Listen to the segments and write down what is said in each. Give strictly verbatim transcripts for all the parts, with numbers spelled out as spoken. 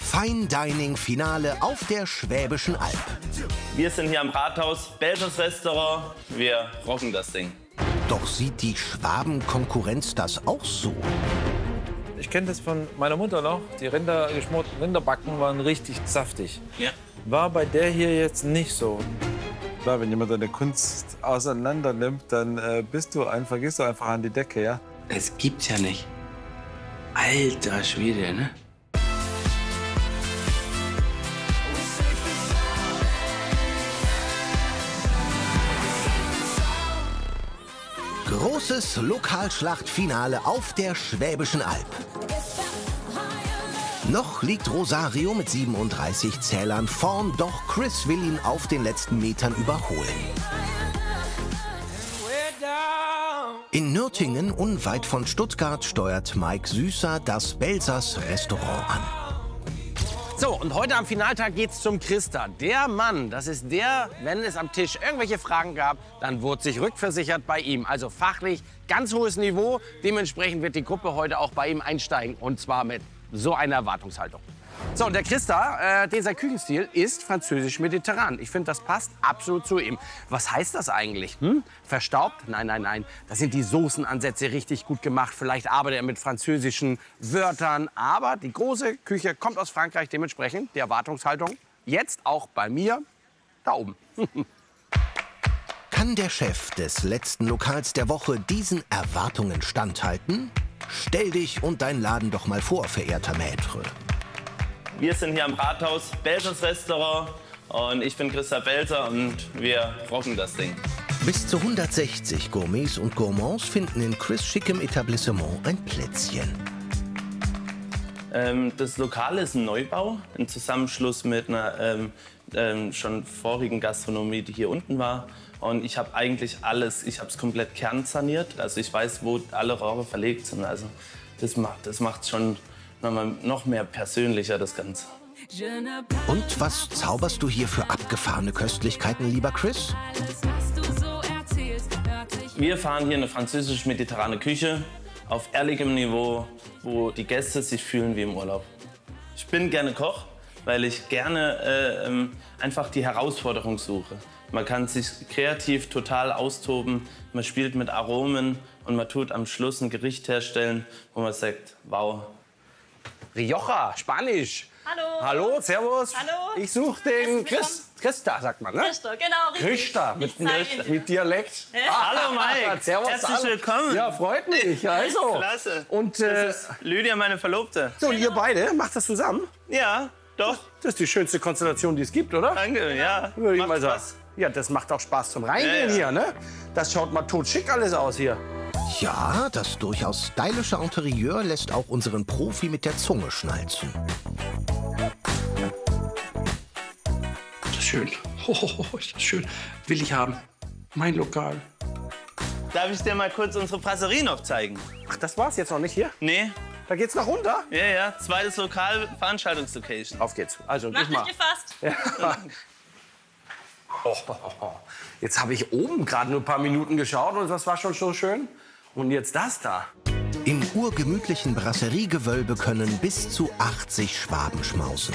Fine Dining Finale auf der Schwäbischen Alb. Wir sind hier am Rathaus, Belzers Restaurant. Wir rocken das Ding. Doch sieht die Schwabenkonkurrenz das auch so? Ich kenne das von meiner Mutter noch. Die Rinder, geschmorten Rinderbacken waren richtig saftig. Ja. War bei der hier jetzt nicht so. Klar, wenn jemand deine Kunst auseinander nimmt, dann äh, bist du einfach, gehst du einfach an die Decke, ja? Es gibt's ja nicht. Alter Schwede, ne? Großes Lokalschlachtfinale auf der Schwäbischen Alb. Noch liegt Rosario mit siebenunddreißig Zählern vorn, doch Chris will ihn auf den letzten Metern überholen. In Nürtingen, unweit von Stuttgart, steuert Mike Süßer das Belzers Restaurant an. So, und heute am Finaltag geht's zum Christa. Der Mann, das ist der, wenn es am Tisch irgendwelche Fragen gab, dann wurde sich rückversichert bei ihm. Also fachlich ganz hohes Niveau. Dementsprechend wird die Gruppe heute auch bei ihm einsteigen. Und zwar mit so einer Erwartungshaltung. So, und der Christa, äh, dieser Küchenstil ist französisch-mediterran. Ich finde, das passt absolut zu ihm. Was heißt das eigentlich? Hm? Verstaubt? Nein, nein, nein. Da sind die Soßenansätze richtig gut gemacht. Vielleicht arbeitet er mit französischen Wörtern. Aber die große Küche kommt aus Frankreich. Dementsprechend die Erwartungshaltung jetzt auch bei mir da oben. Kann der Chef des letzten Lokals der Woche diesen Erwartungen standhalten? Stell dich und dein Laden doch mal vor, verehrter Maître. Wir sind hier am Rathaus, Belzers Restaurant. Und ich bin Christa Belzer und wir rocken das Ding. Bis zu hundertsechzig Gourmets und Gourmands finden in Chris' schickem Etablissement ein Plätzchen. Ähm, das Lokal ist ein Neubau, ein Zusammenschluss mit einer ähm, ähm, schon vorigen Gastronomie, die hier unten war. Und ich habe eigentlich alles, ich habe es komplett kernsaniert. Also ich weiß, wo alle Rohre verlegt sind. Also das macht das macht schon nochmal noch mehr persönlicher, das Ganze. Und was zauberst du hier für abgefahrene Köstlichkeiten, lieber Chris? Wir fahren hier eine französisch-mediterrane Küche auf ehrlichem Niveau, wo die Gäste sich fühlen wie im Urlaub. Ich bin gerne Koch, weil ich gerne äh, ähm, einfach die Herausforderung suche. Man kann sich kreativ total austoben, man spielt mit Aromen und man tut am Schluss ein Gericht herstellen, wo man sagt, wow. Rioja, Spanisch. Hallo. Hallo, servus. Hallo. Ich suche den Chris, Christa, sagt man, ne? Christa, genau, richtig. Christa, mit, mit, mit Dialekt. Ja. Ah, Hallo Mike, servus, herzlich hallo. willkommen. Ja, freut mich. Also. Klasse. Und äh, Das ist Lydia, meine Verlobte. so, und ihr beide macht das zusammen? Ja, doch. Das ist die schönste Konstellation, die es gibt, oder? Danke, ja. Würde ich Macht mal sagen. Spaß. Ja, das macht auch Spaß zum Reingehen Ja, ja. hier, ne? Das schaut mal totschick alles aus hier. Ja, das durchaus stylische Interieur lässt auch unseren Profi mit der Zunge schnalzen. Das ist schön. Oh, ist das schön. Will ich haben. Mein Lokal. Darf ich dir mal kurz unsere Brasserie noch zeigen? Ach, das war's jetzt noch nicht hier? Nee, Da geht's noch runter? ja, ja. Zweites Lokal, Veranstaltungslocation. Auf geht's. Also, Mach ich mal. dich gefasst. Ja. Oh, oh, oh. Jetzt habe ich oben gerade nur ein paar Minuten geschaut und das war schon so schön. Und jetzt das da. Im urgemütlichen Brasseriegewölbe können bis zu achtzig Schwaben schmausen.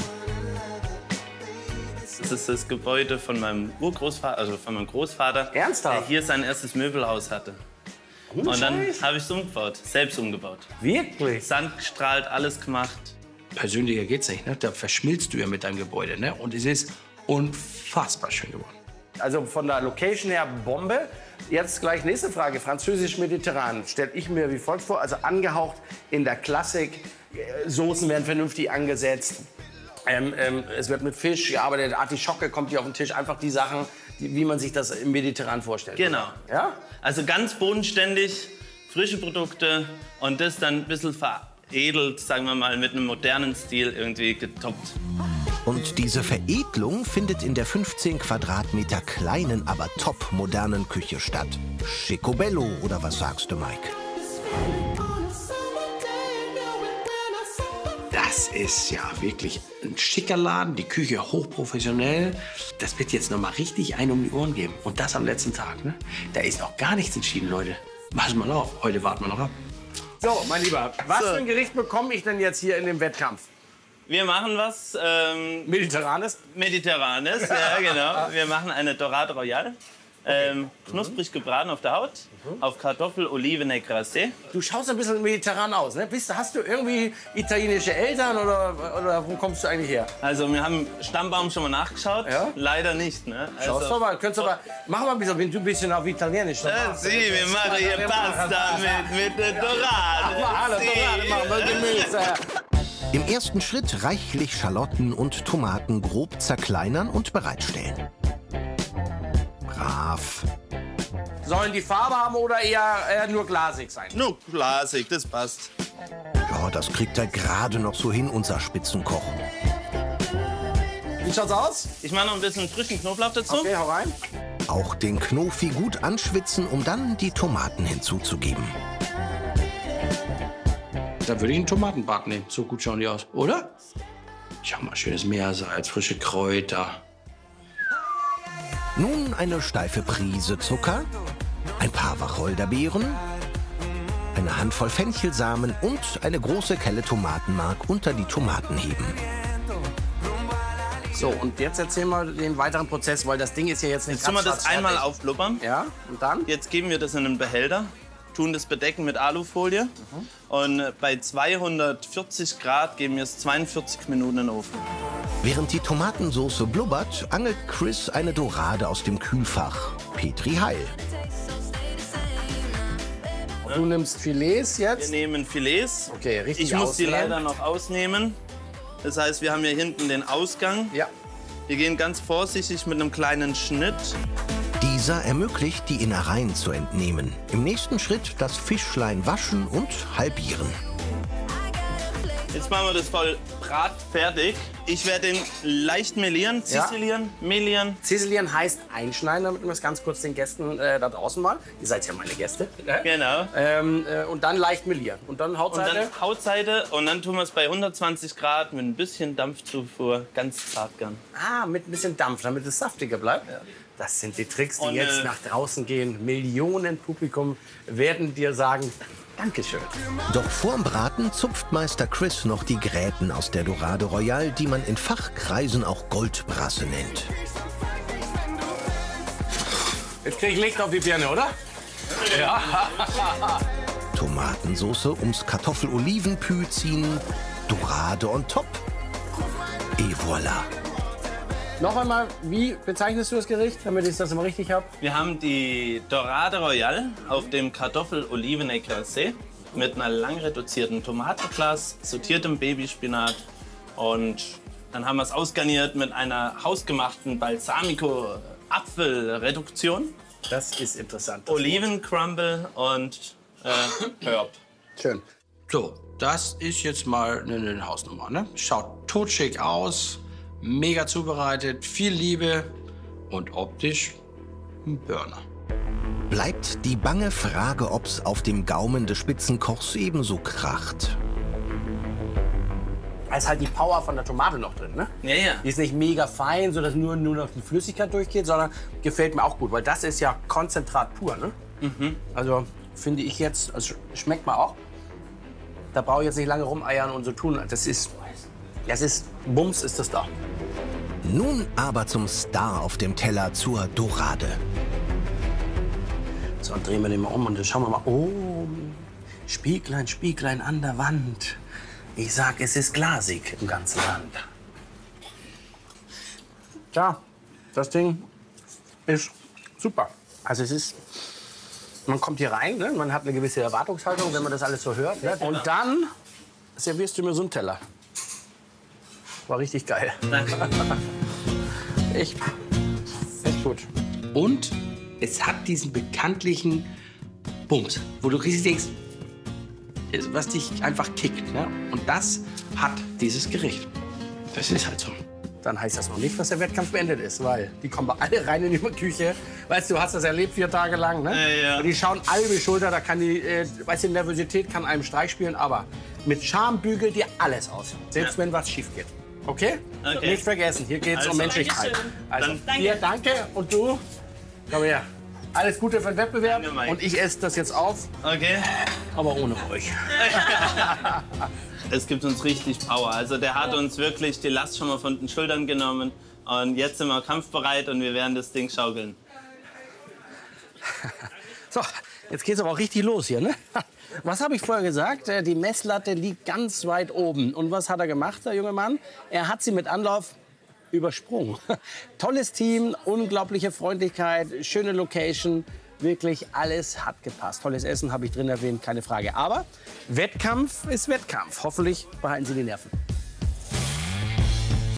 Das ist das Gebäude von meinem Urgroßvater, also von meinem Großvater, Ernsthaft? der hier sein erstes Möbelhaus hatte. Ohne Und dann Scheiß? habe ich es umgebaut, selbst umgebaut. Wirklich? Sand gestrahlt, alles gemacht. Persönlicher geht's nicht, ne? Da verschmilzt du ja mit deinem Gebäude, ne? Und es ist unfassbar schön geworden. Also von der Location her Bombe. Jetzt gleich nächste Frage. Französisch-mediterran stelle ich mir wie folgt vor. Also angehaucht in der Klassik. Äh, Soßen werden vernünftig angesetzt. Ähm, ähm, es wird mit Fisch gearbeitet. Artischocke kommt hier auf den Tisch. Einfach die Sachen, die, wie man sich das im Mediterran vorstellt. Genau. Ja? Also ganz bodenständig, frische Produkte und das dann ein bisschen veredelt, sagen wir mal, mit einem modernen Stil irgendwie getoppt. Und diese Veredelung findet in der fünfzehn Quadratmeter kleinen, aber top modernen Küche statt. Schicobello, oder was sagst du, Mike? Das ist ja wirklich ein schicker Laden, die Küche hochprofessionell. Das wird jetzt noch mal richtig einen um die Ohren geben. Und das am letzten Tag, ne? Da ist noch gar nichts entschieden, Leute. Pass mal auf, heute warten wir noch ab. So, mein Lieber, was So. für ein Gericht bekomme ich denn jetzt hier in dem Wettkampf? Wir machen was ähm, Mediterranes? Mediterranes, ja genau. Wir machen eine Dorade Royale. Ähm, knusprig gebraten auf der Haut, mhm. auf Kartoffel, Oliven, Crasé. Du schaust ein bisschen mediterran aus, ne? Bist, hast du irgendwie italienische Eltern oder, oder wo kommst du eigentlich her? Also wir haben Stammbaum schon mal nachgeschaut, ja? Leider nicht. Ne? Also, Schaust du mal, könntest du mal, mach mal ein bisschen, wenn du ein bisschen auf Italienisch. Äh, Sie, wir machen hier Pasta mit, mit der Dorade. Mach alle Dorade, machen wir Gemüse. Im ersten Schritt reichlich Schalotten und Tomaten grob zerkleinern und bereitstellen. Brav. Sollen die Farbe haben oder eher äh, nur glasig sein? Nur glasig, das passt. Ja, das kriegt er gerade noch so hin, unser Spitzenkoch. Wie schaut's aus? Ich mache noch ein bisschen frischen Knoblauch dazu. Okay, hau rein. Auch den Knofi gut anschwitzen, um dann die Tomaten hinzuzugeben. Da würde ich einen Tomatenbart nehmen. So gut schauen die aus, oder? Schau mal, schönes Meersalz, frische Kräuter. Nun eine steife Prise Zucker, ein paar Wacholderbeeren, eine Handvoll Fenchelsamen und eine große Kelle Tomatenmark unter die Tomaten heben. So, und jetzt erzähl mal den weiteren Prozess, weil das Ding ist ja jetzt nicht Jetzt tun wir das einmal aufblubbern. Ja, und dann? Jetzt geben wir das in einen Behälter, tun das bedecken mit Alufolie. Mhm. Und bei zweihundertvierzig Grad geben wir es zweiundvierzig Minuten in den Ofen. Während die Tomatensauce blubbert, angelt Chris eine Dorade aus dem Kühlfach. Petri Heil. Und du nimmst Filets Wir jetzt? nehmen Filets. Okay, richtig Ich muss die ausnehmen. leider noch ausnehmen. Das heißt, wir haben hier hinten den Ausgang. Ja. Wir gehen ganz vorsichtig mit einem kleinen Schnitt. Dieser ermöglicht, die Innereien zu entnehmen. Im nächsten Schritt das Fischlein waschen und halbieren. Jetzt machen wir das voll bratfertig. Ich werde den leicht melieren, Ja. ziselieren, melieren. Ziselieren heißt einschneiden, damit wir es ganz kurz den Gästen äh, da draußen mal. Ihr seid ja meine Gäste. Ne? Genau. Ähm, äh, und dann leicht melieren. Und dann Und Hautseite? dann Hautseite und dann tun wir es bei hundertzwanzig Grad mit ein bisschen Dampfzufuhr ganz zart gern. Ah, mit ein bisschen Dampf, damit es saftiger bleibt. Das sind die Tricks, die Und, jetzt äh, nach draußen gehen. Millionen Publikum werden dir sagen, Dankeschön. Doch vorm Braten zupft Meister Chris noch die Gräten aus der Dorade Royale, die man in Fachkreisen auch Goldbrasse nennt. Jetzt krieg ich Licht auf die Birne, oder? Ja. Tomatensauce ums Kartoffel-Olivenpü ziehen, Dorade on top. Et voilà. Noch einmal, wie bezeichnest du das Gericht, damit ich das immer richtig habe? Wir haben die Dorade Royale auf dem Kartoffel-Oliven Crasé mit einer lang reduzierten Tomatenglas, sortiertem Babyspinat und dann haben wir es ausgarniert mit einer hausgemachten Balsamico-Apfelreduktion, Das ist interessant. das Olivencrumble und äh, Herb. Wort. Schön. So, das ist jetzt mal eine, eine Hausnummer. Ne? Schaut totschick aus, mega zubereitet, viel Liebe und optisch ein Burner. Bleibt die bange Frage, ob's auf dem Gaumen des Spitzenkochs ebenso kracht. Da ist halt die Power von der Tomate noch drin, ne? Ja, ja. Die ist nicht mega fein, sodass nur, nur noch die Flüssigkeit durchgeht, sondern gefällt mir auch gut, weil das ist ja Konzentrat pur, ne? Mhm. Also finde ich jetzt, also schmeckt mal auch. Da brauche ich jetzt nicht lange rumeiern und so tun. Das ist, das ist, Bums ist das da. Nun aber zum Star auf dem Teller, zur Dorade. So, und drehen wir den mal um und dann schauen wir mal. Oh, Spieglein, Spieglein an der Wand. Ich sag, es ist glasig im ganzen Land. Tja, das Ding ist super. Also es ist, man kommt hier rein, ne? Man hat eine gewisse Erwartungshaltung, wenn man das alles so hört. Ne? Und dann servierst du mir so einen Teller. War richtig geil. Danke. Echt, echt gut. Und es hat diesen bekanntlichen Bums, wo du richtig denkst, was dich einfach kickt. Ne? Und das hat dieses Gericht. Das ist halt so. Dann heißt das noch nicht, dass der Wettkampf beendet ist, weil die kommen alle rein in die Küche. Weißt du, du hast das erlebt vier Tage lang, ne? Ja, ja. Und die schauen alle über die Schulter, da kann die, äh, weißt du, Nervosität kann einem Streich spielen, aber mit Charme bügelt dir alles aus, selbst Ja. wenn was schief geht. Okay? Okay. Nicht vergessen, hier geht es um Also, Menschlichkeit. Dankeschön. Also, Dann- dir danke und du, komm her. Alles Gute für den Wettbewerb Danke, Mike. und ich esse das jetzt auf, Okay. aber ohne euch. Es gibt uns richtig Power. Also der hat uns wirklich die Last schon mal von den Schultern genommen. Und jetzt sind wir kampfbereit und wir werden das Ding schaukeln. So, jetzt geht's aber auch richtig los hier, ne? Was habe ich vorher gesagt? Äh, Die Messlatte liegt ganz weit oben. Und was hat er gemacht, der junge Mann? Er hat sie mit Anlauf übersprungen. Tolles Team, unglaubliche Freundlichkeit, schöne Location. Wirklich alles hat gepasst. Tolles Essen habe ich drin erwähnt, keine Frage. Aber Wettkampf ist Wettkampf. Hoffentlich behalten Sie die Nerven.